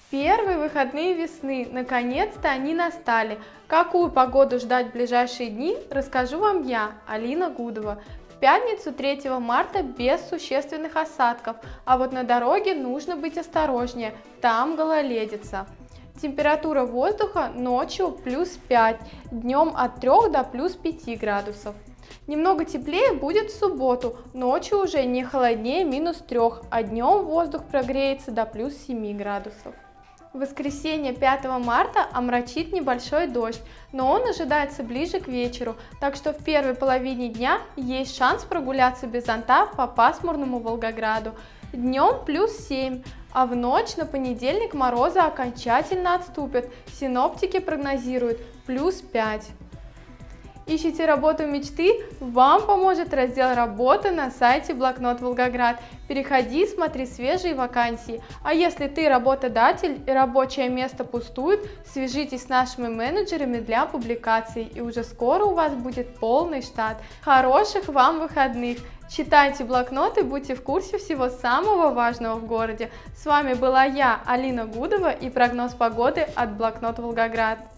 Первые выходные весны, наконец-то они настали. Какую погоду ждать в ближайшие дни, расскажу вам я, Алина Гудова. В пятницу 3 марта без существенных осадков, а вот на дороге нужно быть осторожнее, там гололедица. Температура воздуха ночью плюс 5, днем от 3 до плюс 5 градусов. Немного теплее будет в субботу, ночью уже не холоднее минус 3, а днем воздух прогреется до плюс 7 градусов. В воскресенье 5 марта омрачит небольшой дождь, но он ожидается ближе к вечеру, так что в первой половине дня есть шанс прогуляться без зонта по пасмурному Волгограду. Днем плюс 7, а в ночь на понедельник морозы окончательно отступят, синоптики прогнозируют плюс 5. Ищите работу мечты? Вам поможет раздел «Работа» на сайте Блокнот Волгоград. Переходи, смотри свежие вакансии. А если ты работодатель и рабочее место пустует, свяжитесь с нашими менеджерами для публикаций, и уже скоро у вас будет полный штат. Хороших вам выходных! Читайте блокнот и будьте в курсе всего самого важного в городе. С вами была я, Алина Гудова, и прогноз погоды от Блокнот Волгоград.